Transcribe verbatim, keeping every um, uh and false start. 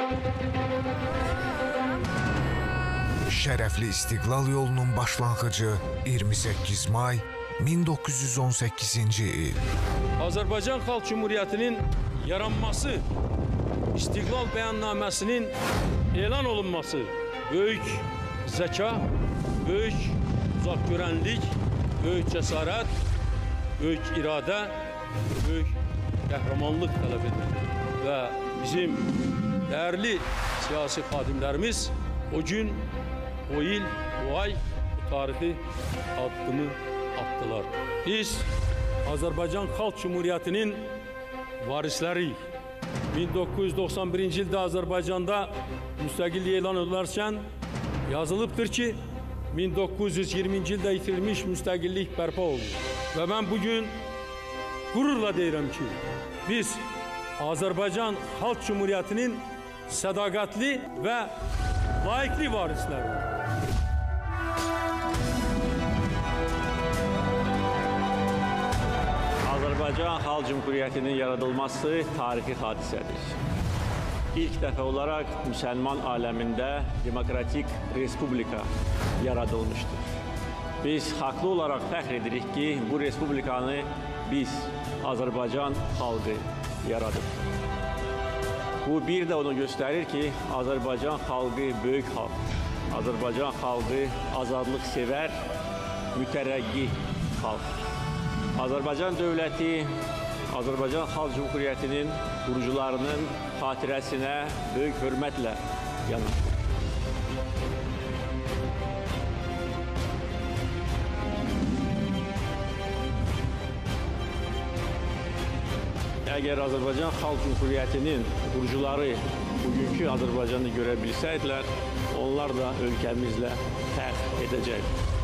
Şərəfli İstiqlal yolunun başlanğıcı iyirmi səkkiz may min doqquz yüz on səkkizinci il. Azərbaycan Xalq Cümhuriyyətinin yaranması, İstiqlal Bəyannaməsinin elan olunması böyük zəka, böyük uzaqgörənlik, böyük cəsarət, böyük iradə, böyük qəhrəmanlıq tələb edir. Və bizim dəyərli siyasi xadimlərimiz o gün, o il, o ay, o tarixi addımı attılar. Biz Azərbaycan Xalq Cümhuriyyətinin varisləriyik. min doqquz yüz doxsan birinci ildə Azərbaycanda müstəqillik elan edilərkən yazılıbdır ki, min doqquz yüz iyirminci ildə itirilmiş müstəqillik bərpa oldu. Və mən bugün qürurla deyirəm ki, biz Azərbaycan Xalq Cümhuriyyətinin sədaqətli və layiqli varisləridir. Azərbaycan Xalq Cümhuriyyətinin yaradılması tarixi hadisədir. İlk dəfə olaraq müsəlman aləmində demokratik respublika yaradılmışdır. Biz haqlı olaraq fəxr edirik ki, bu respublikanı biz, Azərbaycan xalqı yaradıb. Bu bir də onu göstərir ki, Azərbaycan xalqı böyük xalq. Azərbaycan xalqı azadlıq sevər, mütərəqqi xalq. Azərbaycan dövləti, Azərbaycan Xalq Cümhuriyyətinin qurucularının xatirəsinə böyük hörmətlə yanaşır. Əgər Azərbaycan Xalq Cümhuriyyətinin qurucuları bugünkü Azərbaycanı görə bilsəydilər, onlar da ölkəmizlə fəxr edəcək.